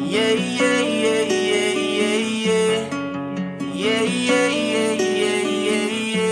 Yeah, yeah, yeah, yeah, yeah, yeah. Yeah, yeah, yeah, yeah, yeah,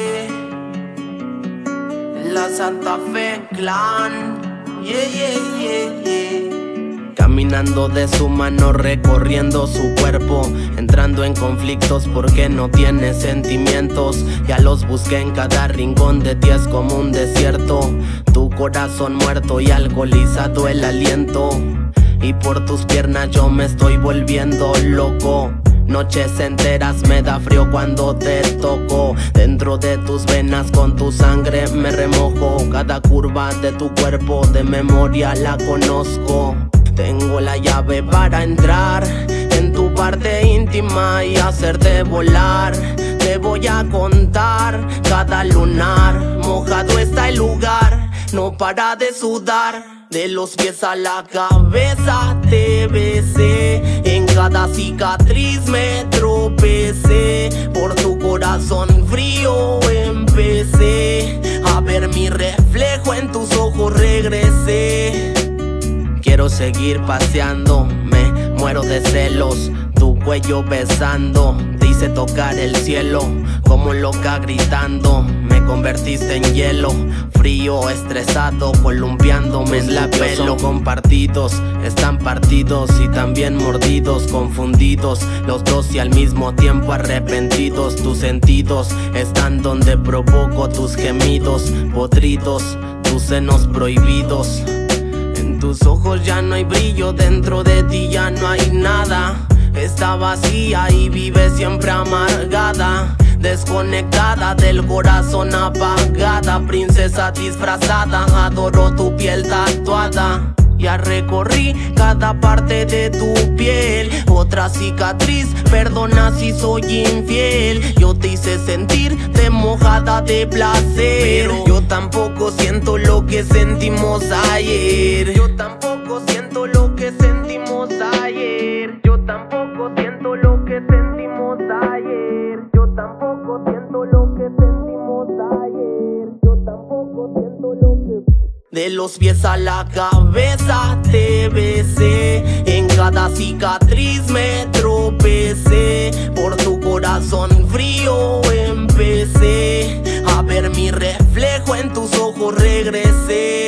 yeah. La Santa Fe Clan. Yeah, yeah, yeah, yeah. Caminando de su mano, recorriendo su cuerpo, entrando en conflictos porque no tiene sentimientos. Ya los busqué en cada rincón de ti, es como un desierto. Tu corazón muerto y alcoholizado el aliento. Y por tus piernas yo me estoy volviendo loco. Noches enteras me da frío cuando te toco. Dentro de tus venas con tu sangre me remojo. Cada curva de tu cuerpo de memoria la conozco. Tengo la llave para entrar en tu parte íntima y hacerte volar. Te voy a contar cada lunar. Mojado está el lugar, no para de sudar. De los pies a la cabeza te besé. En cada cicatriz me tropecé. Por tu corazón frío empecé a ver mi reflejo en tus ojos, regresé. Quiero seguir paseando, me muero de celos. Tu cuello besando, te hice tocar el cielo. Como loca gritando, me convertiste en hielo. Frío, estresado, columpiándome en la pelo. Compartidos, están partidos y también mordidos, confundidos los dos y al mismo tiempo arrepentidos. Tus sentidos están donde provoco tus gemidos podridos, tus senos prohibidos. En tus ojos ya no hay brillo, dentro de ti ya no hay nada. Está vacía y vive siempre amargada, desconectada del corazón, apagada. Princesa disfrazada, adoro tu piel tatuada. Ya recorrí cada parte de tu piel. Otra cicatriz, perdona si soy infiel. Yo te hice sentir de mojada de placer, pero yo tampoco siento lo que sentimos ayer. Yo tampoco siento lo que sentimos ayer. Yo tampoco siento lo que sentimos ayer. Yo tampoco siento lo que sentimos ayer. Yo tampoco siento lo que... De los pies a la cabeza te besé. En cada cicatriz me tropecé. Por tu corazón frío empecé a ver mi reflejo en tus ojos, regresé.